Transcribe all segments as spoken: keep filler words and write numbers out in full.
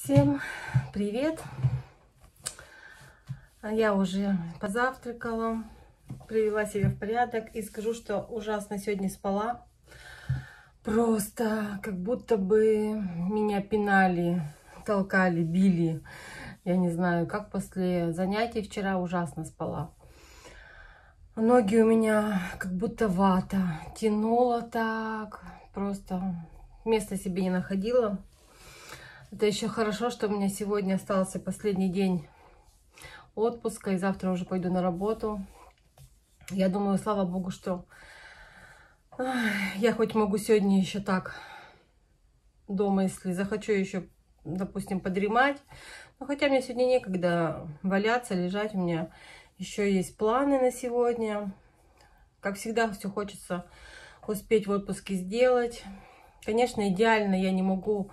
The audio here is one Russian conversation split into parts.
Всем привет! Я уже позавтракала, привела себя в порядок и скажу, что ужасно сегодня спала. Просто как будто бы меня пинали, толкали, били. Я не знаю, как после занятий вчера ужасно спала. Ноги у меня как будто вата, тянуло так, просто места себе не находила. Это еще хорошо, что у меня сегодня остался последний день отпуска, и завтра уже пойду на работу. Я думаю, слава богу, что я хоть могу сегодня еще так дома, если захочу еще, допустим, подремать. Но хотя мне сегодня некогда валяться, лежать. У меня еще есть планы на сегодня. Как всегда, все хочется успеть в отпуске сделать. Конечно, идеально я не могу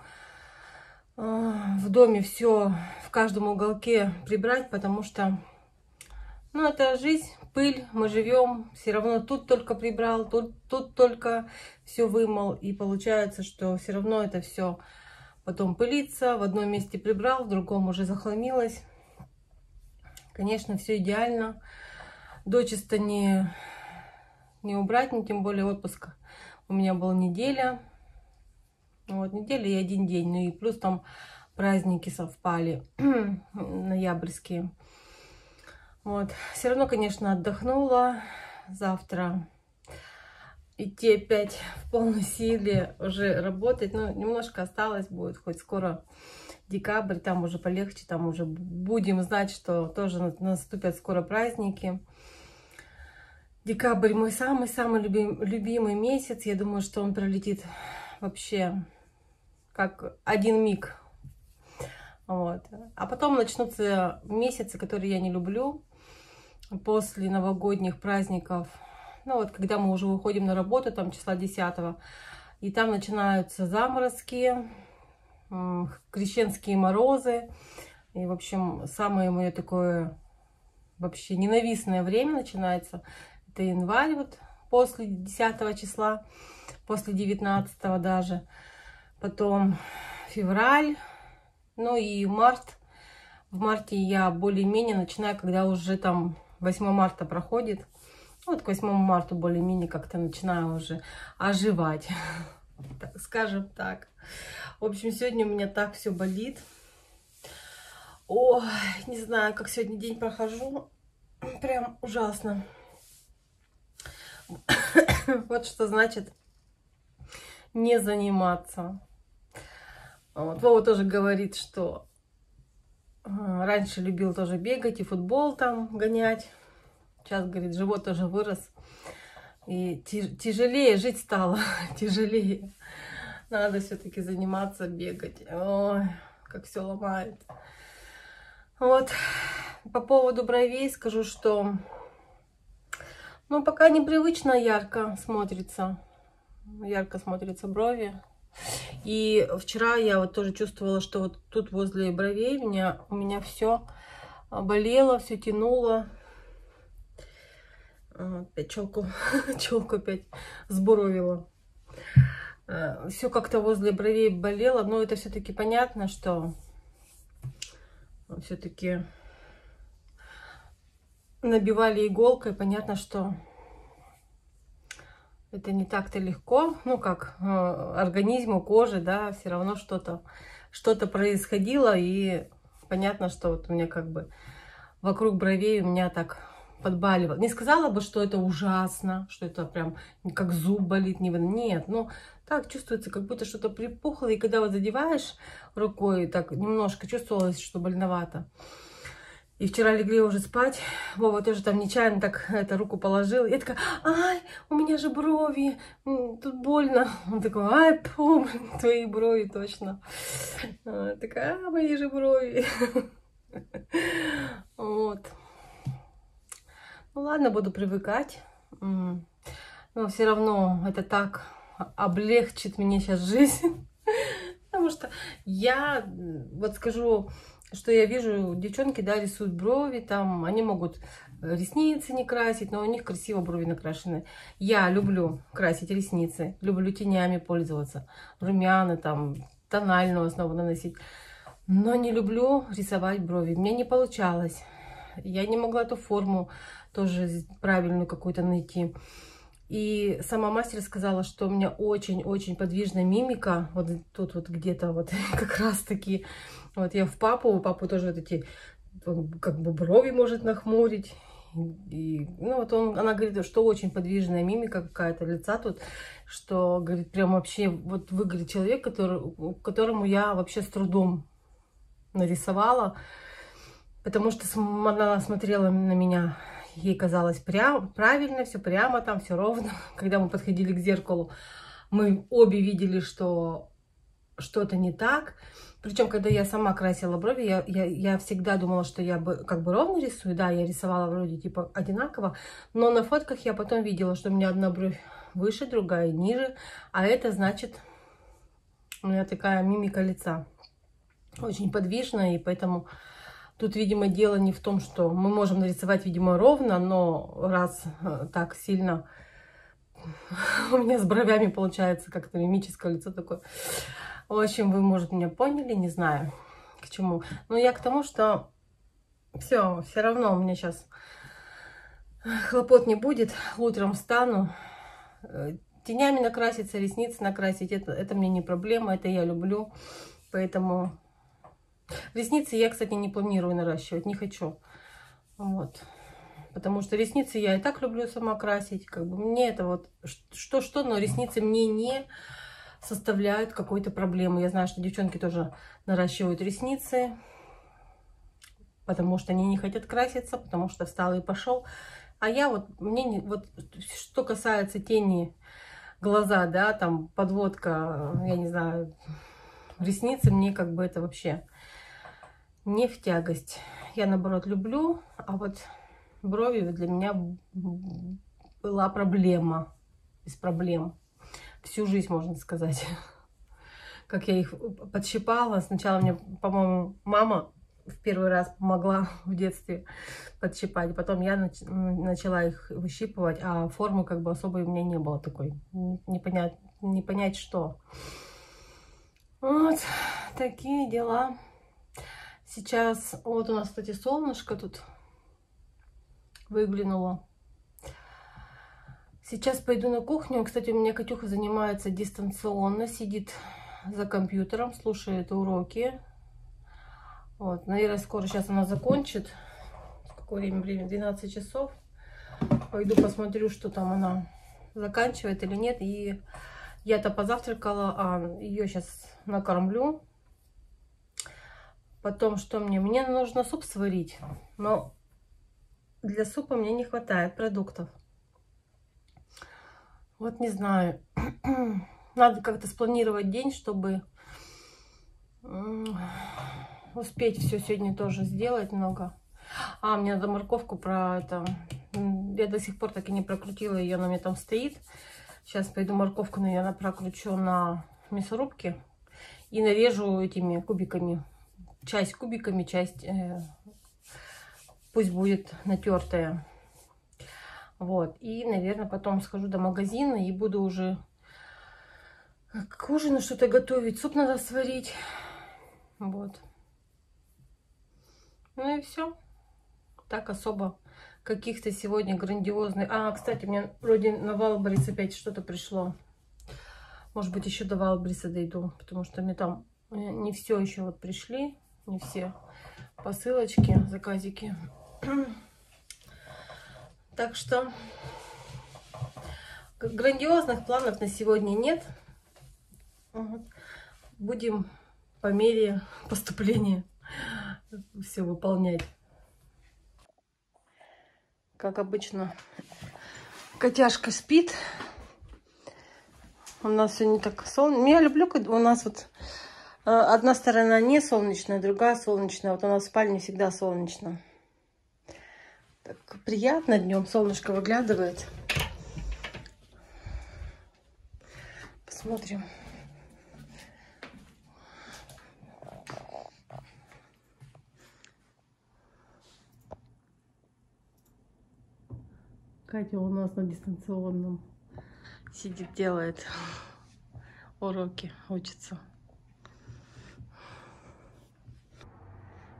в доме все в каждом уголке прибрать, потому что, ну, это жизнь, пыль, мы живем, все равно тут только прибрал, тут, тут только все вымыл, и получается, что все равно это все потом пылится, в одном месте прибрал, в другом уже захламилось. Конечно, все идеально, дочисто не, не убрать, не тем более отпуска. У меня была неделя. Вот, неделя и один день. Ну и плюс там праздники совпали, ноябрьские. Вот. Все равно, конечно, отдохнула. Завтра идти опять в полной силе, уже работать. Ну, немножко осталось будет, хоть скоро декабрь, там уже полегче, там уже будем знать, что тоже наступят скоро праздники. Декабрь мой самый-самый любим, любимый месяц. Я думаю, что он пролетит вообще как один миг. Вот. А потом начнутся месяцы, которые я не люблю, после новогодних праздников. Ну вот, когда мы уже выходим на работу, там числа десятого, и там начинаются заморозки, крещенские морозы. И, в общем, самое мое такое вообще ненавистное время начинается. Это январь, вот после десятого числа, после девятнадцатого даже. Потом февраль, ну и март. В марте я более-менее начинаю, когда уже там восьмое марта проходит. Вот к восьмому марта более-менее как-то начинаю уже оживать, так, скажем так. В общем, сегодня у меня так все болит. Ой, не знаю, как сегодня день прохожу. Прям ужасно. Вот что значит не заниматься. Вот. Вова тоже говорит, что раньше любил тоже бегать и футбол там гонять. Сейчас, говорит, живот тоже вырос. И тяжелее жить стало, тяжелее. Надо все-таки заниматься, бегать. Ой, как все ломает. Вот. По поводу бровей скажу, что ну, пока непривычно ярко смотрится. Ярко смотрятся брови. И вчера я вот тоже чувствовала, что вот тут возле бровей у меня, у меня все болело, все тянуло. Опять челку, челку опять сбуровила. Все как-то возле бровей болело, но это все-таки понятно, что все-таки набивали иголкой, понятно, что это не так-то легко, ну как э, организму, коже, да, все равно что-то что-то происходило, и понятно, что вот у меня как бы вокруг бровей у меня так подбаливало. Не сказала бы, что это ужасно, что это прям как зуб болит, не нет, ну так чувствуется, как будто что-то припухло, и когда вот задеваешь рукой, так немножко чувствовалось, что больновато. И вчера легли уже спать, Вова тоже там нечаянно так это, руку положил. Я такая, ай, у меня же брови, тут больно. Он такой, ай, пум, твои брови точно. А, такая, а, мои же брови. Вот. Ну ладно, буду привыкать. Но все равно это так облегчит мне сейчас жизнь. Потому что я, вот скажу, что я вижу, девчонки, да, рисуют брови, там, они могут ресницы не красить, но у них красиво брови накрашены. Я люблю красить ресницы, люблю тенями пользоваться, румяна, там, тональную основу наносить. Но не люблю рисовать брови. Мне не получалось. Я не могла эту форму тоже правильную какую-то найти. И сама мастер сказала, что у меня очень-очень подвижная мимика. Вот тут вот где-то вот как раз таки. Вот я в папу, у папы тоже вот эти, он как бы брови может нахмурить. И, ну вот он, она говорит, что очень подвижная мимика какая-то лица тут, что, говорит, прям вообще вот выглядит человек, который, которому я вообще с трудом нарисовала, потому что она смотрела на меня, ей казалось прям, правильно, все прямо там, все ровно. Когда мы подходили к зеркалу, мы обе видели, что что-то не так. Причем, когда я сама красила брови, я, я, я всегда думала, что я бы как бы ровно рисую. Да, я рисовала вроде типа одинаково, но на фотках я потом видела, что у меня одна бровь выше, другая ниже. А это значит, у меня такая мимика лица. Очень подвижная, и поэтому тут, видимо, дело не в том, что мы можем нарисовать, видимо, ровно, но раз так сильно у меня с бровями получается как-то мимическое лицо такое. В общем, вы, может, меня поняли, не знаю, к чему. Но я к тому, что все, все равно у меня сейчас хлопот не будет. Утром встану, тенями накраситься, ресницы накрасить, это, это мне не проблема, это я люблю. Поэтому ресницы я, кстати, не планирую наращивать, не хочу. Вот. Потому что ресницы я и так люблю сама красить. Как бы мне это вот что-что, но ресницы мне не составляют какой-то проблемы. Я знаю, что девчонки тоже наращивают ресницы, потому что они не хотят краситься, потому что встал и пошел. А я вот, мне не, вот, что касается тени глаза, да, там подводка, я не знаю, ресницы, мне как бы это вообще не в тягость. Я, наоборот, люблю, а вот брови для меня была проблема, без проблем. Всю жизнь, можно сказать. Как я их подщипала. Сначала мне, по-моему, мама в первый раз помогла в детстве подщипать. Потом я нач начала их выщипывать, а формы как бы особой у меня не было такой. Не понять, не понять что. Вот такие дела. Сейчас, вот у нас, кстати, солнышко тут выглянуло. Сейчас пойду на кухню. Кстати, у меня Катюха занимается дистанционно, сидит за компьютером, слушает уроки. Вот, наверное, скоро сейчас она закончит. В какое время? Время двенадцать часов. Пойду посмотрю, что там она заканчивает или нет. И я-то позавтракала, а ее сейчас накормлю. Потом, что мне? Мне нужно суп сварить, но для супа мне не хватает продуктов. Вот не знаю. Надо как-то спланировать день, чтобы успеть все сегодня тоже сделать много. А, мне надо морковку про это. Я до сих пор так и не прокрутила ее, она у меня там стоит. Сейчас пойду морковку, наверное, прокручу на мясорубке и нарежу этими кубиками. Часть кубиками, часть э, пусть будет натертая. Вот. И, наверное, потом схожу до магазина и буду уже к ужину что-то готовить. Суп надо сварить. Вот. Ну и все. Так особо каких-то сегодня грандиозных. А, кстати, мне вроде на Валберис опять что-то пришло. Может быть, еще до Валбериса дойду, потому что мне там не все еще вот пришли. Не все посылочки, заказики. Так что грандиозных планов на сегодня нет. Будем по мере поступления все выполнять. Как обычно, котяшка спит. У нас сегодня так солнечно. Я люблю, когда у нас вот одна сторона не солнечная, другая солнечная. Вот у нас в спальне всегда солнечно. Так приятно днем, солнышко выглядывает. Посмотрим. Катя у нас на дистанционном сидит, делает уроки, учится.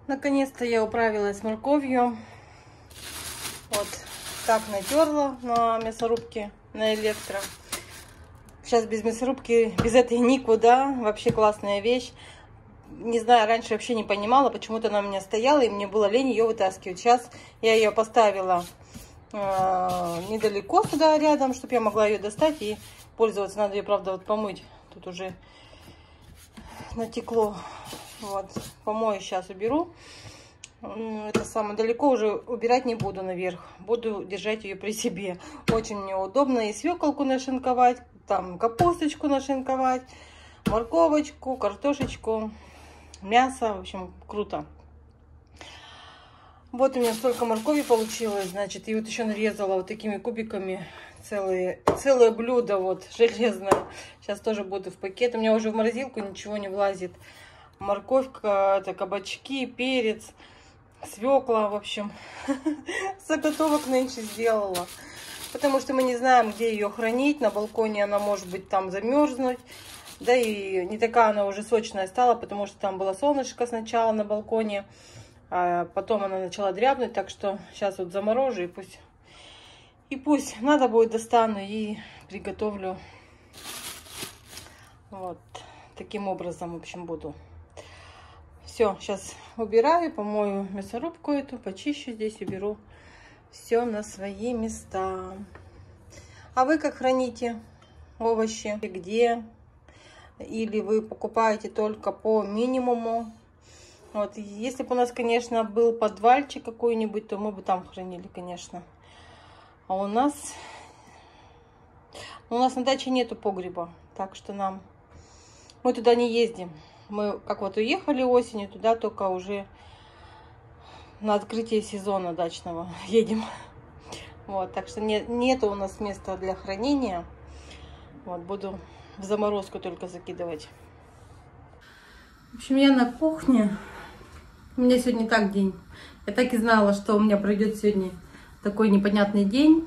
Наконец-то я управилась с морковью. Вот так натерла на мясорубке, на электро. Сейчас без мясорубки, без этой никуда. Вообще классная вещь. Не знаю, раньше вообще не понимала, почему-то она у меня стояла, и мне было лень ее вытаскивать. Сейчас я ее поставила э, недалеко сюда, рядом, чтобы я могла ее достать и пользоваться. Надо ее, правда, вот помыть. Тут уже натекло. Вот, помою, сейчас уберу. Это самое, далеко уже убирать не буду наверх. Буду держать ее при себе. Очень мне удобно и свеколку нашинковать, там капусточку нашинковать, морковочку, картошечку, мясо. В общем, круто. Вот у меня столько моркови получилось, значит, и вот еще нарезала вот такими кубиками целые, целое блюдо вот железное. Сейчас тоже буду в пакет. У меня уже в морозилку ничего не влазит. Морковка, это кабачки, перец, свекла, в общем, заготовок нынче сделала. Потому что мы не знаем, где ее хранить. На балконе она может быть там замерзнуть. Да и не такая она уже сочная стала, потому что там было солнышко сначала на балконе. А потом она начала дрябнуть. Так что сейчас вот заморожу и пусть, и пусть надо будет достану и приготовлю. Вот таким образом, в общем, буду. Все, сейчас убираю, помою мясорубку эту, почищу здесь, уберу все на свои места. А вы как храните овощи? Где? Или вы покупаете только по минимуму? Вот, если бы у нас, конечно, был подвальчик какой-нибудь, то мы бы там хранили, конечно. А у нас, у нас на даче нету погреба, так что нам, мы туда не ездим. Мы как вот уехали осенью, туда только уже на открытие сезона дачного едем. Вот, так что нет, нету у нас места для хранения. Вот, буду в заморозку только закидывать. В общем, я на кухне. У меня сегодня так день. Я так и знала, что у меня пройдет сегодня такой непонятный день.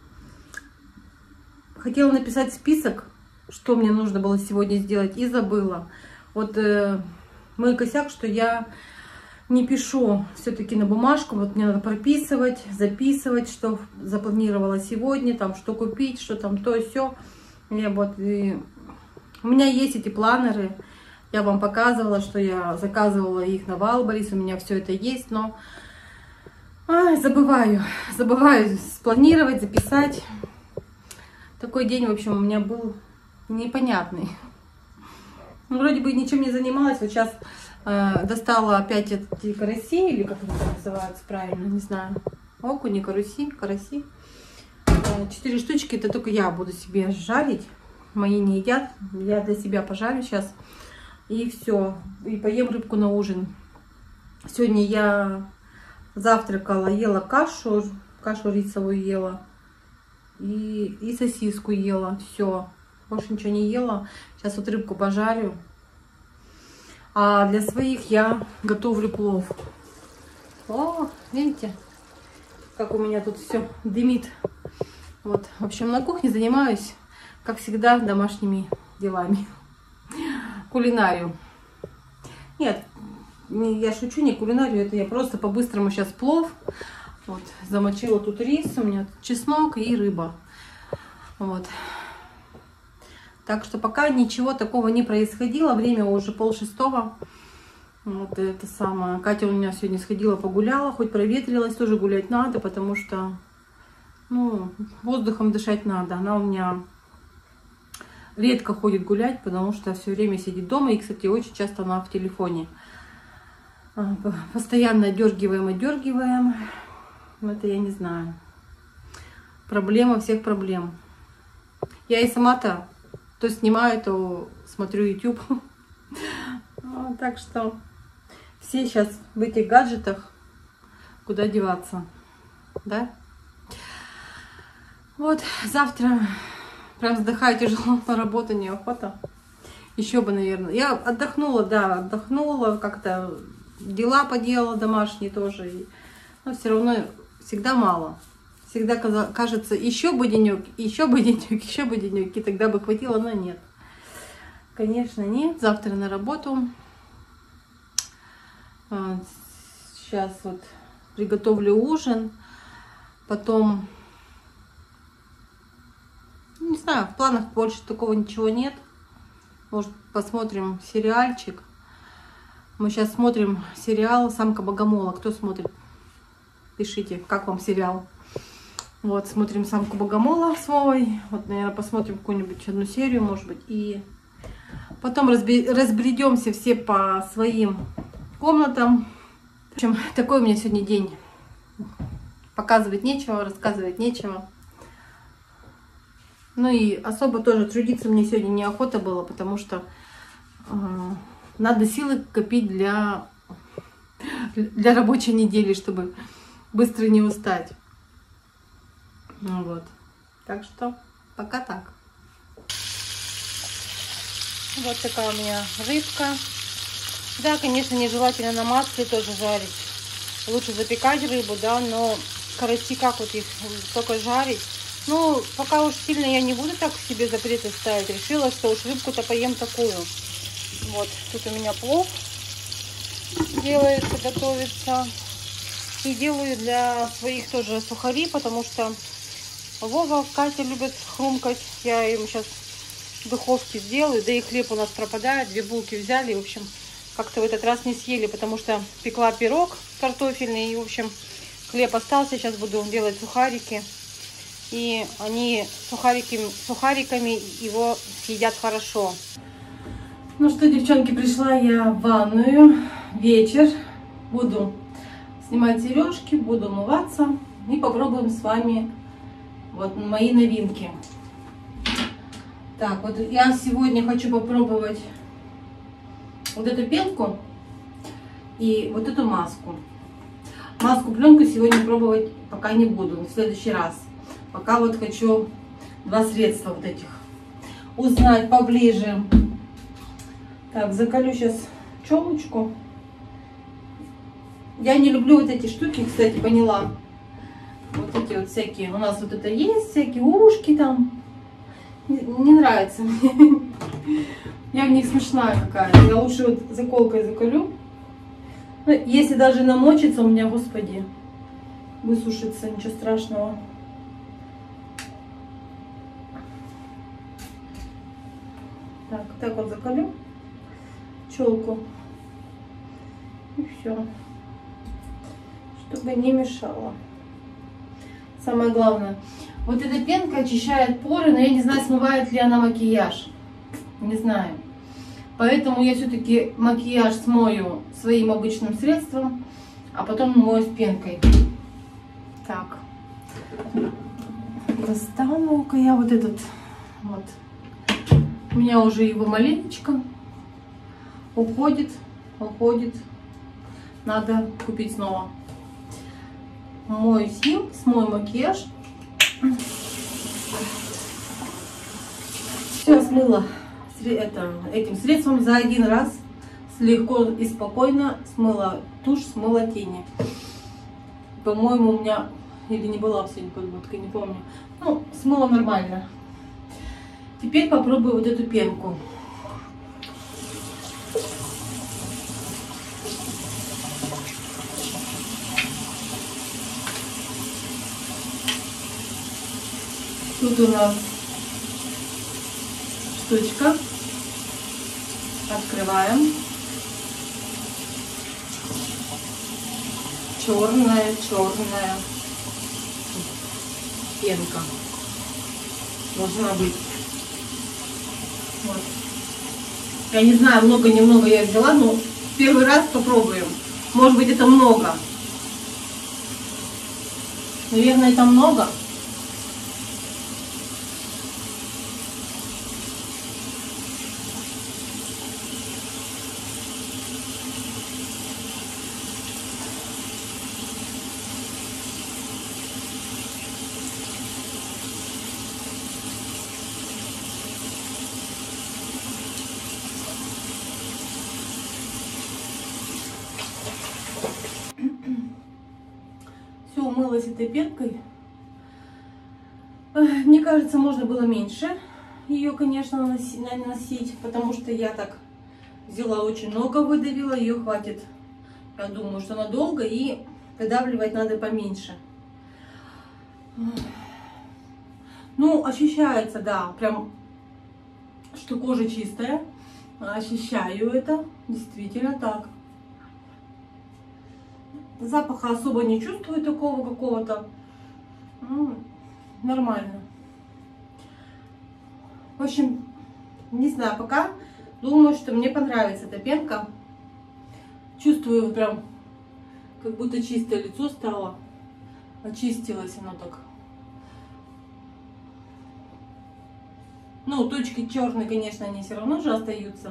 Хотела написать список, что мне нужно было сегодня сделать, и забыла. Вот э, мой косяк, что я не пишу все-таки на бумажку. Вот мне надо прописывать, записывать, что запланировала сегодня, там, что купить, что там то и сё. Я вот, и... У меня есть эти планеры. Я вам показывала, что я заказывала их на Валберис. У меня все это есть, но Ай, забываю. Забываю спланировать, записать. Такой день, в общем, у меня был непонятный. Ну, вроде бы ничем не занималась. Вот сейчас э, достала опять эти караси, или как они называются правильно, не знаю. Окуни, караси, караси. Э, четыре штучки, это только я буду себе жарить. Мои не едят. Я для себя пожарю сейчас. И все. И поем рыбку на ужин. Сегодня я завтракала, ела кашу, кашу рисовую ела. И, и сосиску ела. Все. Больше ничего не ела. Сейчас вот рыбку пожарю. А для своих я готовлю плов. О, видите, как у меня тут все дымит. Вот, в общем, на кухне занимаюсь, как всегда, домашними делами. Кулинарию. Нет, я шучу, не кулинарию, это я просто по-быстрому сейчас плов. Вот, замочила тут рис, у меня тут чеснок и рыба. Вот. Так что пока ничего такого не происходило. Время уже полшестого. Вот это самое. Катя у меня сегодня сходила, погуляла, хоть проветрилась, тоже гулять надо, потому что, ну, воздухом дышать надо. Она у меня редко ходит гулять, потому что все время сидит дома. И, кстати, очень часто она в телефоне. Постоянно отдергиваем, отдергиваем. Это я не знаю. Проблема всех проблем. Я и сама-то то снимаю, то смотрю YouTube. Так что все сейчас в этих гаджетах, куда деваться, да? Вот, завтра прям вздыхаю тяжело, на работу неохота. Еще бы, наверное. Я отдохнула, да, отдохнула, как-то дела поделала домашние тоже. Но все равно всегда мало. Всегда кажется, еще бы денек, еще бы денек, еще бы денек, и тогда бы хватило, но нет. Конечно, нет. Завтра на работу. Сейчас вот приготовлю ужин. Потом, не знаю, в планах больше такого ничего нет. Может, посмотрим сериальчик. Мы сейчас смотрим сериал «Самка Богомола». Кто смотрит? Пишите, как вам сериал. Вот, смотрим «Самку Богомола» с Вовой. Вот, наверное, посмотрим какую-нибудь одну серию, может быть. И потом разбредемся все по своим комнатам. В общем, такой у меня сегодня день. Показывать нечего, рассказывать нечего. Ну и особо тоже трудиться мне сегодня неохота было, потому что э, надо силы копить для, для рабочей недели, чтобы быстро не устать. Ну вот. Так что пока так. Вот такая у меня рыбка. Да, конечно, нежелательно на масле тоже жарить. Лучше запекать рыбу, да, но караси как вот их только жарить. Ну, пока уж сильно я не буду так себе запреты ставить. Решила, что уж рыбку-то поем такую. Вот, тут у меня плов делается, готовится. И делаю для своих тоже сухари, потому что Вова, Катя любят хрумкать. Я им сейчас в духовке сделаю. Да и хлеб у нас пропадает. Две булки взяли, в общем, как-то в этот раз не съели, потому что пекла пирог картофельный. И, в общем, хлеб остался. Сейчас буду делать сухарики. И они сухарики, сухариками его съедят хорошо. Ну что, девчонки, пришла я в ванную. Вечер. Буду снимать сережки, буду умываться. И попробуем с вами вот мои новинки. Так, вот я сегодня хочу попробовать вот эту пенку и вот эту маску. Маску-пленку сегодня пробовать пока не буду, в следующий раз. Пока вот хочу два средства вот этих узнать поближе. Так, заколю сейчас челочку. Я не люблю вот эти штуки, кстати, поняла. Вот эти вот всякие. У нас вот это есть, всякие ушки там. Не, не нравится мне. Я в них смешная какая-то. Я лучше вот заколкой заколю. Ну, если даже намочится у меня, господи, высушится, ничего страшного. Так, так вот заколю челку. И все. Чтобы не мешало. Самое главное. Вот эта пенка очищает поры, но я не знаю, смывает ли она макияж. Не знаю. Поэтому я все-таки макияж смою своим обычным средством, а потом мою с пенкой. Так. Достану-ка я вот этот вот. У меня уже его маленечко уходит, уходит. Надо купить снова. Мою сим, смою макияж. Все смыла это, этим средством за один раз. Легко и спокойно смыла тушь, смыла тени. По-моему, у меня или не была сегодня подводка, не помню. Ну, смыла нормально. Теперь попробую вот эту пенку. Тут у нас штучка. Открываем. Черная, черная пенка. Должна быть. Вот. Я не знаю, много-немного я взяла, но первый раз попробуем. Может быть, это много. Наверное, это много. Все, умылась этой пенкой. Мне кажется, можно было меньше ее, конечно, наносить, потому что я так взяла очень много, выдавила, ее хватит Я думаю, что надолго, и выдавливать надо поменьше. Ну, ощущается, да, прям, что кожа чистая. Ощущаю это, действительно так. Запаха особо не чувствую такого какого-то. Ну, нормально. В общем, не знаю, пока думаю, что мне понравится эта пенка. Чувствую прям, как будто чистое лицо стало. Очистилось оно так. Ну, точки черные, конечно, они все равно же остаются.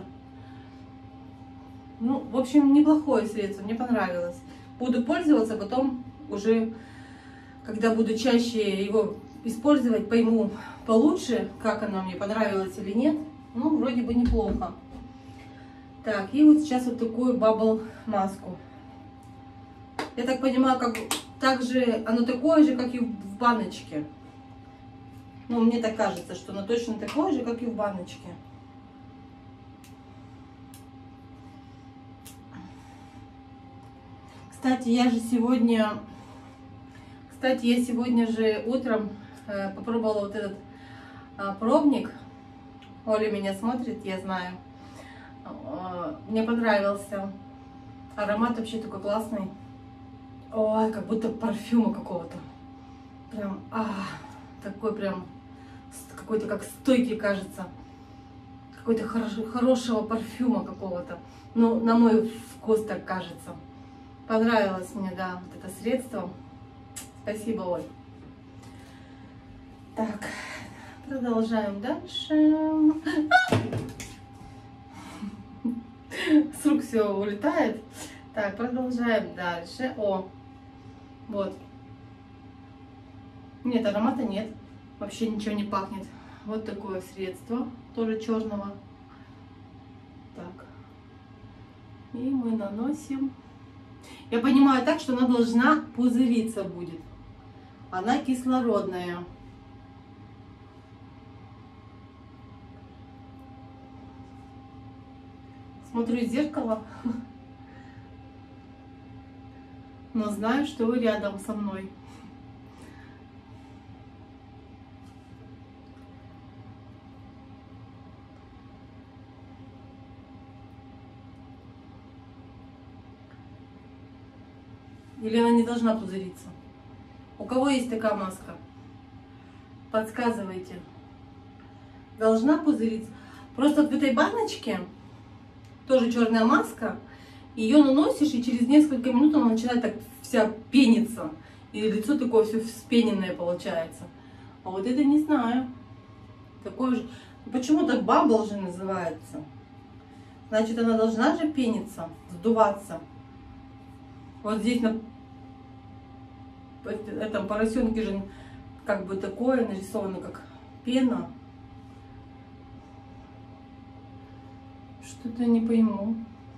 Ну, в общем, неплохое средство, мне понравилось. Буду пользоваться, потом уже, когда буду чаще его использовать, пойму получше, как оно мне понравилось или нет. Ну, вроде бы неплохо. Так, и вот сейчас вот такую бабл маску. Я так понимаю, как также оно такое же, как и в баночке. Ну, мне так кажется, что оно точно такое же, как и в баночке. Кстати, я же сегодня... Кстати, я сегодня же утром э, попробовала вот этот э, пробник. Оля меня смотрит, я знаю. Э, мне понравился. Аромат вообще такой классный. Ой, как будто парфюма какого-то. Прям, а, такой прям... Какой-то как стойкий, кажется. Какой-то хорош, хорошего парфюма какого-то. Ну, на мой вкус так кажется. Понравилось мне, да, вот это средство. Спасибо, Оль. Так, продолжаем дальше. С рук все улетает. Так, продолжаем дальше. О, вот. Нет, аромата нет. Вообще ничего не пахнет. Вот такое средство, тоже черного. Так. И мы наносим. Я понимаю так, что она должна пузыриться будет. Она кислородная. Смотрю в зеркало, но знаю, что вы рядом со мной. Или она не должна пузыриться? У кого есть такая маска? Подсказывайте. Должна пузыриться? Просто вот в этой баночке тоже черная маска. Ее наносишь, и через несколько минут она начинает так вся пениться. И лицо такое все вспененное получается. А вот это не знаю. Такое же. Почему-то бабл же называется. Значит, она должна же пениться, сдуваться. Вот здесь на этом поросенке же как бы такое нарисовано, как пена. Что-то не пойму.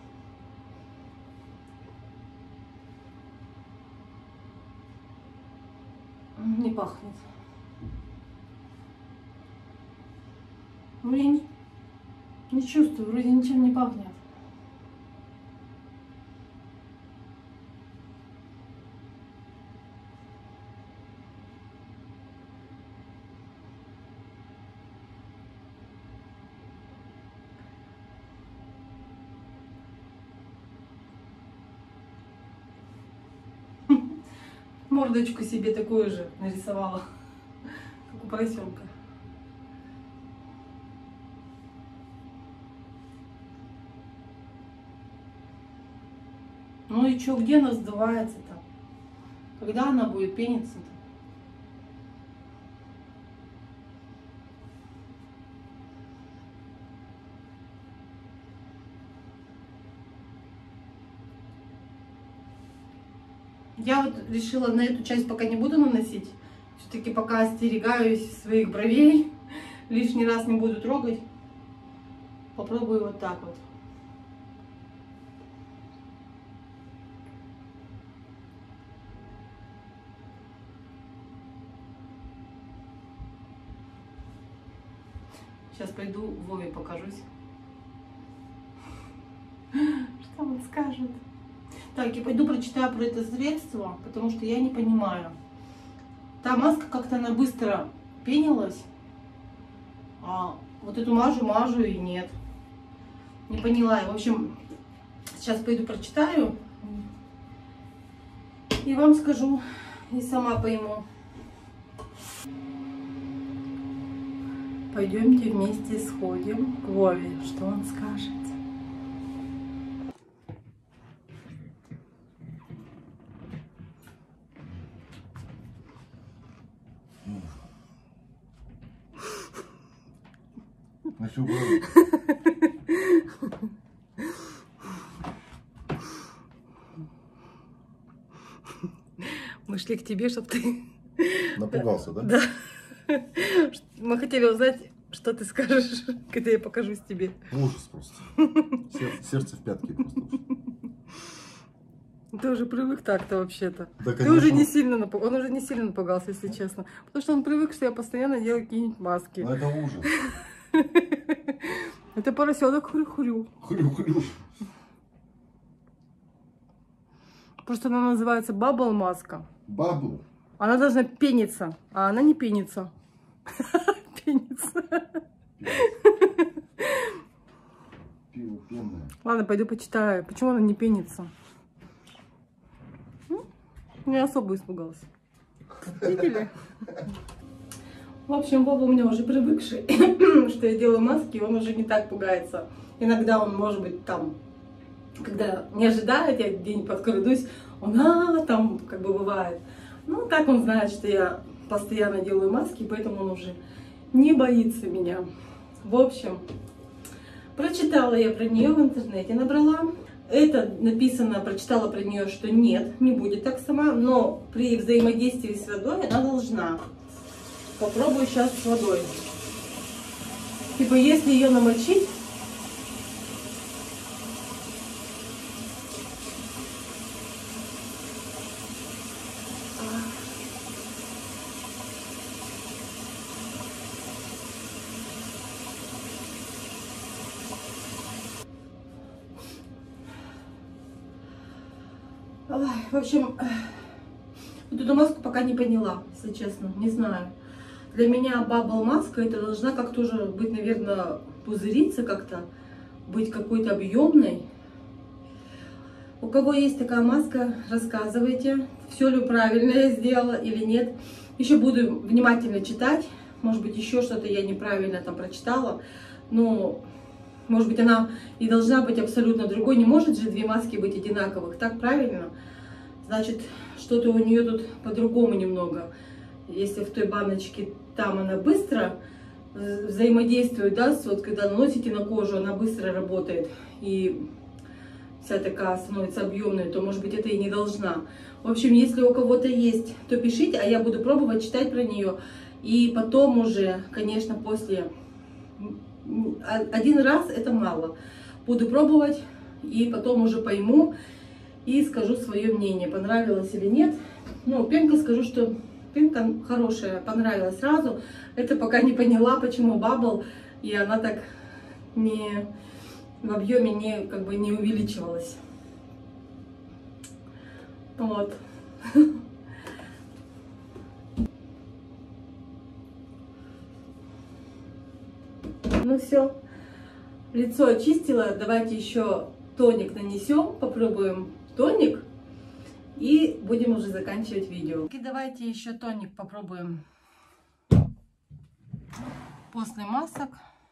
Не пахнет. Ну, я не, не чувствую, вроде ничем не пахнет. Мордочку себе такую же нарисовала, как у поросенка. Ну и что, где она сдувается-то? Когда она будет пениться-то? Я вот решила на эту часть пока не буду наносить. Все-таки пока остерегаюсь своих бровей. Лишний раз не буду трогать. Попробую вот так вот. Сейчас пойду Вове покажусь. Что он скажет? Так, я пойду прочитаю про это средство, потому что я не понимаю. Та маска как-то она быстро пенилась, а вот эту мажу, мажу и нет. Не поняла. В общем, сейчас пойду прочитаю и вам скажу, и сама пойму. Пойдемте вместе сходим к Вове, что он скажет. На всю голову. Мы шли к тебе, чтобы ты... Напугался, да? Да. Мы хотели узнать, что ты скажешь, когда я покажусь тебе. Ужас просто. Сердце, сердце в пятки просто. Ты уже привык так-то вообще-то. Да, ты уже не сильно напугался. Он уже не сильно напугался, если честно. Потому что он привык, что я постоянно делаю какие-нибудь маски. Ну это ужас. Это поросенок хрю-хрю. Хрю-хрю. Просто она называется бабл маска. Бабл. Она должна пениться, а она не пенится. Пенится. Пиво пенное. Ладно, пойду почитаю. Почему она не пенится? Не особо испугался. Видели? В общем, Боба у меня уже привыкший, что я делаю маски, он уже не так пугается. Иногда он, может быть, там, когда не ожидает, я где-нибудь подкрадусь, он а, там как бы бывает. Ну, так он знает, что я постоянно делаю маски, поэтому он уже не боится меня. В общем, прочитала я про нее в интернете, набрала. Это написано, прочитала про нее, что нет, не будет так сама, но при взаимодействии с водой она должна. Попробую сейчас с водой. Типа, если ее намочить, ой, в общем, вот эту маску пока не поняла, если честно, не знаю. Для меня бабл маска это должна как-то уже быть, наверное, пузыриться как-то, быть какой-то объемной. У кого есть такая маска, рассказывайте, все ли правильно я сделала или нет. Еще буду внимательно читать, может быть, еще что-то я неправильно там прочитала, но, может быть, она и должна быть абсолютно другой. Не может же две маски быть одинаковых, так правильно? Значит, что-то у нее тут по-другому немного. Если в той баночке там она быстро взаимодействует, да, вот когда наносите на кожу, она быстро работает и вся такая становится объемной, то, может быть, это и не должна. В общем, если у кого-то есть, то пишите, а я буду пробовать читать про нее. И потом уже, конечно, после... Один раз это мало. Буду пробовать и потом уже пойму и скажу свое мнение, понравилось или нет. Ну, пенка скажу, что пенка хорошая, понравилась сразу. Это пока не поняла, почему бабл, и она так не... в объеме не, как бы не увеличивалась. Вот. Ну все, лицо очистила. Давайте еще тоник нанесем, попробуем тоник и будем уже заканчивать видео. И давайте еще тоник попробуем после масок.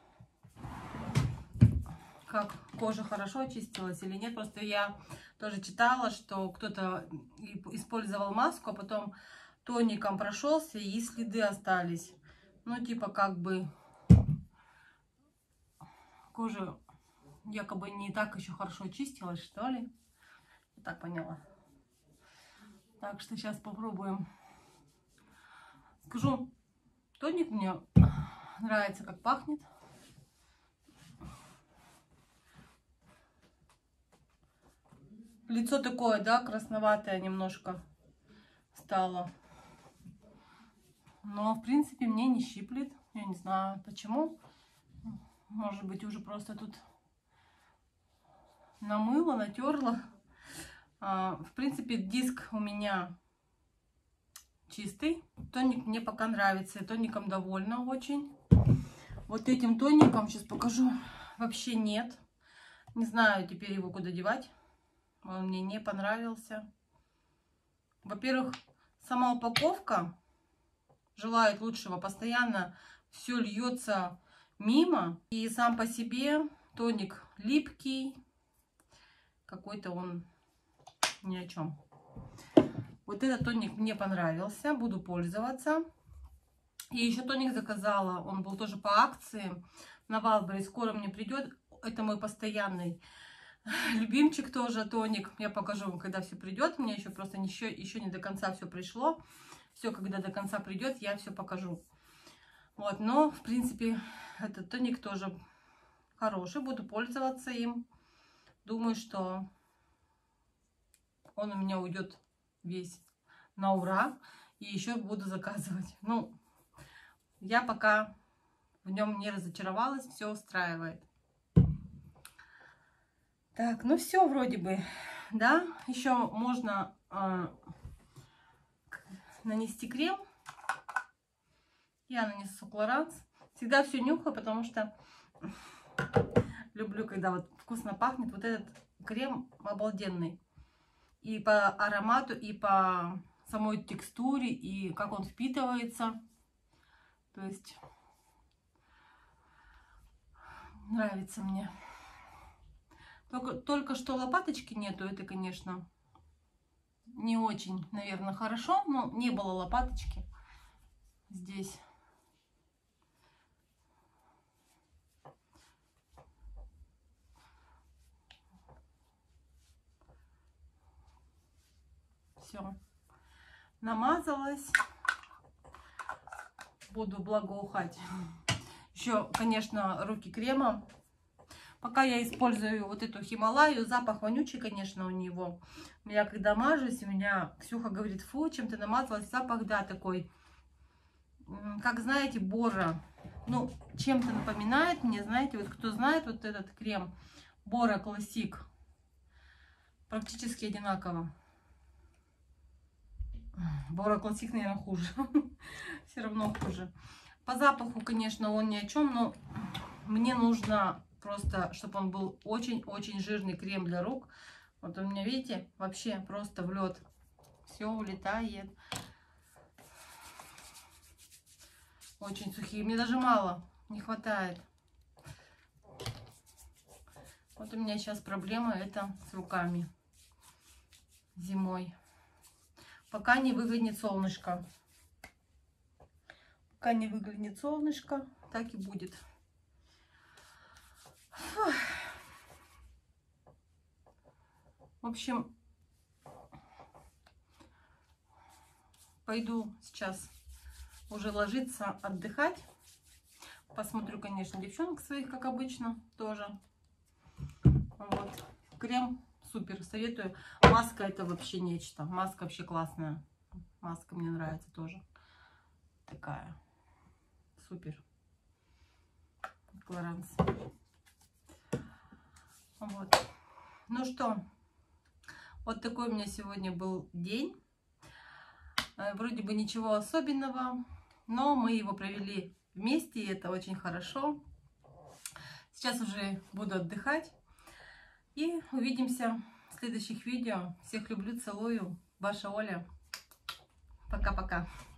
Как кожа хорошо очистилась или нет. Просто я тоже читала, что кто-то использовал маску, а потом тоником прошелся и следы остались. Ну, типа, как бы кожа якобы не так еще хорошо очистилась, что ли. Я так поняла. Так что сейчас попробуем. Скажу, тоник мне нравится, как пахнет. Лицо такое, да, красноватое немножко стало. Но, в принципе, мне не щиплет. Я не знаю, почему. Может быть, уже просто тут намыла, натерла. В принципе, диск у меня чистый. Тоник мне пока нравится. Я тоником довольна очень. Вот этим тоником, сейчас покажу, вообще нет. Не знаю теперь его куда девать. Он мне не понравился. Во-первых, сама упаковка желает лучшего. Постоянно все льется мимо. И сам по себе тоник липкий. Какой-то он ни о чем. Вот этот тоник мне понравился. Буду пользоваться. И еще тоник заказала. Он был тоже по акции на Валбере. Скоро мне придет. Это мой постоянный любимчик тоже тоник. Я покажу вам, когда все придет. У меня еще просто еще, еще не до конца все пришло. Все, когда до конца придет, я все покажу. Вот, но, в принципе, этот тоник тоже хороший. Буду пользоваться им. Думаю, что он у меня уйдет весь на ура. И еще буду заказывать. Ну, я пока в нем не разочаровалась. Все устраивает. Так, ну все вроде бы. Да, еще можно э, нанести крем. Я нанесу Клоранс. Всегда все нюхаю, потому что люблю, когда вот вкусно пахнет. Вот этот крем обалденный. И по аромату, и по самой текстуре, и как он впитывается. То есть нравится мне. Только, только что лопаточки нету. Это, конечно, не очень, наверное, хорошо. Но не было лопаточки здесь. Все. Намазалась. Буду благоухать. Еще, конечно, руки кремом. Пока я использую вот эту Хималаю, запах вонючий, конечно, у него. Я когда мажусь, у меня Ксюха говорит, фу, чем ты намазалась. Запах, да, такой, как знаете, бора. Ну, чем-то напоминает мне, знаете, вот кто знает вот этот крем Бора Классик. Практически одинаково. Бора Классик, наверное, хуже. Все равно хуже. По запаху, конечно, он ни о чем, но мне нужно просто, чтобы он был очень-очень жирный крем для рук. Вот у меня, видите, вообще просто в лед. Все улетает. Очень сухие. Мне даже мало, не хватает. Вот у меня сейчас проблема это с руками зимой. Пока не выглянет солнышко. Пока не выглянет солнышко, так и будет. Фух. В общем, пойду сейчас уже ложиться, отдыхать. Посмотрю, конечно, девчонок своих, как обычно, тоже. Вот. Крем супер, советую. Маска это вообще нечто. Маска вообще классная. Маска мне нравится тоже. Такая. Супер. Клоранс. Вот. Ну что, вот такой у меня сегодня был день. Вроде бы ничего особенного, но мы его провели вместе, и это очень хорошо. Сейчас уже буду отдыхать. И увидимся в следующих видео. Всех люблю, целую. Ваша Оля. Пока-пока.